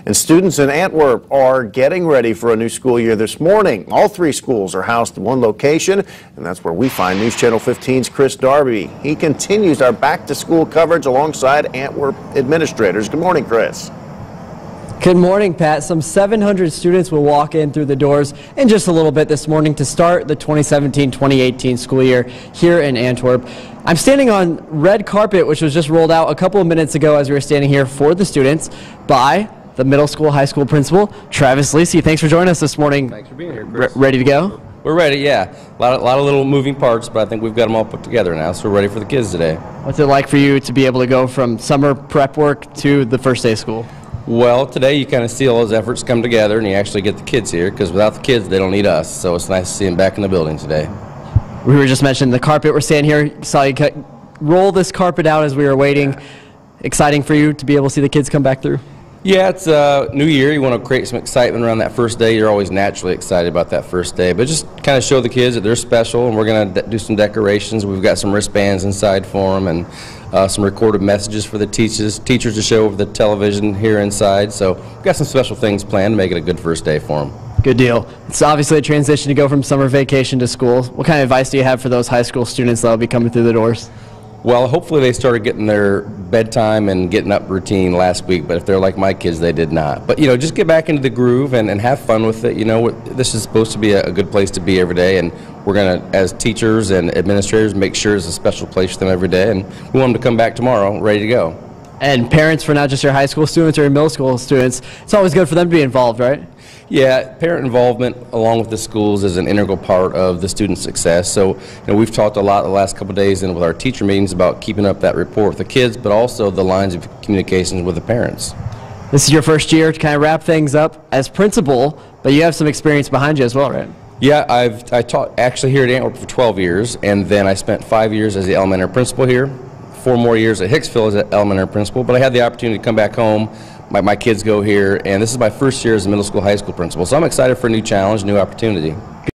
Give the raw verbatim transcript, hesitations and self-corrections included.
And students in Antwerp are getting ready for a new school year this morning. All three schools are housed in one location, and that's where we find News Channel fifteen's Chris Darby. He continues our back-to-school coverage alongside Antwerp administrators. Good morning, Chris. Good morning, Pat. Some seven hundred students will walk in through the doors in just a little bit this morning to start the twenty seventeen twenty eighteen school year here in Antwerp. I'm standing on red carpet, which was just rolled out a couple of minutes ago as we were standing here for the students by the middle school, high school principal, Travis Lisi. Thanks for joining us this morning. Thanks for being here, Chris. Re ready to go? We're ready, yeah. A lot, of, lot of little moving parts, but I think we've got them all put together now, so we're ready for the kids today. What's it like for you to be able to go from summer prep work to the first day of school? Well, today you kind of see all those efforts come together and you actually get the kids here, because without the kids they don't need us, so it's nice to see them back in the building today. We were just mentioning the carpet. We're standing here, saw you cut, roll this carpet out as we were waiting. Yeah. Exciting for you to be able to see the kids come back through? Yeah, it's a new year. You want to create some excitement around that first day. You're always naturally excited about that first day, but just kind of show the kids that they're special, and we're going to do some decorations. We've got some wristbands inside for them, and uh, some recorded messages for the teachers teachers to show over the television here inside. So we've got some special things planned to make it a good first day for them. Good deal. It's obviously a transition to go from summer vacation to school. What kind of advice do you have for those high school students that will be coming through the doors? Well, hopefully they started getting their bedtime and getting up routine last week, but if they're like my kids, they did not. But, you know, just get back into the groove and, and have fun with it. You know, this is supposed to be a, a good place to be every day, and we're going to, as teachers and administrators, make sure it's a special place for them every day, and we want them to come back tomorrow ready to go. And parents, for not just your high school students or your middle school students, it's always good for them to be involved, right? Yeah, parent involvement along with the schools is an integral part of the student success. So, you know, we've talked a lot the last couple of days and with our teacher meetings about keeping up that rapport with the kids, but also the lines of communications with the parents. This is your first year to kind of wrap things up as principal, but you have some experience behind you as well, right? Yeah, I've I taught actually here at Antwerp for twelve years, and then I spent five years as the elementary principal here, four more years at Hicksville as an elementary principal, but I had the opportunity to come back home. My, my kids go here, and this is my first year as a middle school, high school principal, so I'm excited for a new challenge, new opportunity.